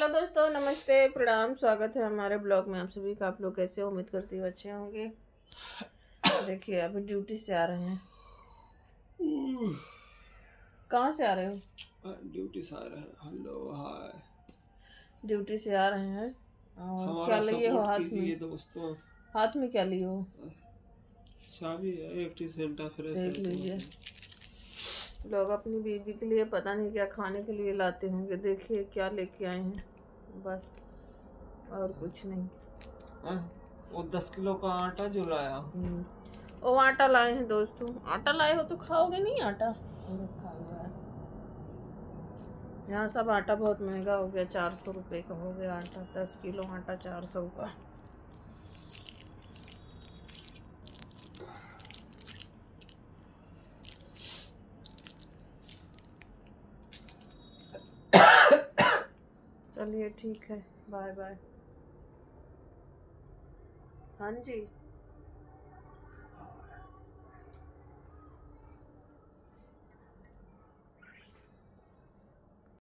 Hello दोस्तों, नमस्ते, प्रणाम, स्वागत है हमारे ब्लॉग में। आप सभी का। आप लोग कैसे हो? उम्मीद करती हूँ अच्छे होंगे। देखिए अभी ड्यूटी से आ रहे हैं। कहाँ से आ रहे हो? ड्यूटी से आ रहे हैं। Hello hi. ड्यूटी से आ रहे हैं। और क्या हमारा लिए हो सपोर्ट हाथ में? कीजिए दोस्तों। हाथ में क्या लिए हो? चाबी है, एक सेंटा फ्रेश देख है लीजिए। तो। लोग अपनी बीवी के लिए पता नहीं क्या खाने के लिए लाते होंगे। देखिए क्या लेके आए हैं, बस और कुछ नहीं। वो 10 किलो का आटा जो लाया। वो आटा लाए हैं दोस्तों। आटा लाए हो तो खाओगे नहीं? आटा रखा हुआ है यहाँ। सब आटा बहुत महंगा हो गया, 400 रुपये का हो गया आटा। 10 किलो आटा 400 का। चलिए ठीक है, बाय बाय। हाँ जी।